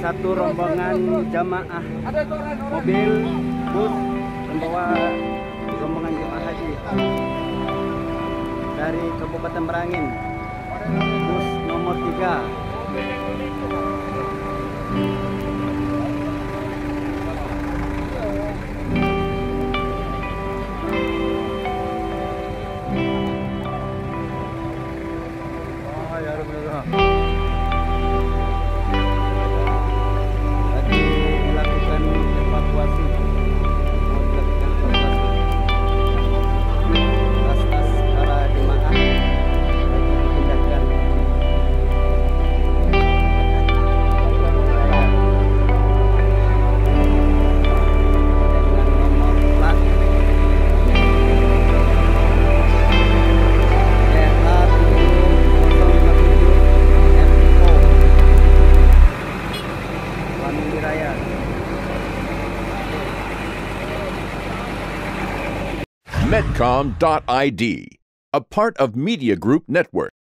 satu rombongan jamaah mobil bus membawa rombongan jemaah haji dari Kabupaten Merangin, bus nomor 3. Tadi dilakukan evakuasi, tas-tas para jemaah dipindahkan. Dengan nomor plat Medcom.id, a part of Media Group Network.